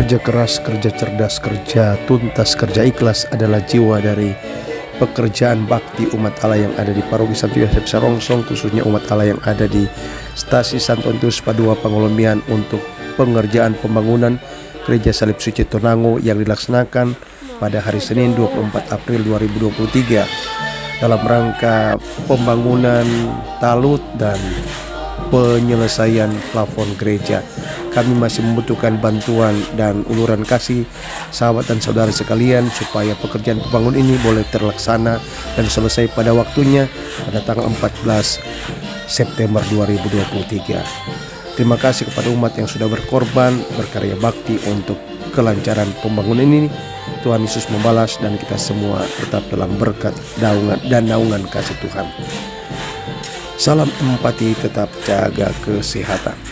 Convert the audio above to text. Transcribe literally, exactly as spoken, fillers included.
Kerja keras, kerja cerdas, kerja tuntas, kerja ikhlas adalah jiwa dari pekerjaan bakti umat Allah yang ada di Paroki Santo Yosef Sarongsong, khususnya umat Allah yang ada di Stasi Santo Antonius Padua Pangolomian, untuk pengerjaan pembangunan Gereja Salib Suci Tonango yang dilaksanakan pada hari Senin dua puluh empat April dua ribu dua puluh tiga dalam rangka pembangunan talut dan penyelesaian plafon gereja. Kami masih membutuhkan bantuan dan uluran kasih sahabat dan saudara sekalian supaya pekerjaan pembangunan ini boleh terlaksana dan selesai pada waktunya pada tanggal empat belas September dua ribu dua puluh tiga. Terima kasih kepada umat yang sudah berkorban, berkarya bakti untuk kelancaran pembangunan ini. Tuhan Yesus membalas dan kita semua tetap dalam berkat daungan dan naungan kasih Tuhan. Salam empati, tetap jaga kesehatan.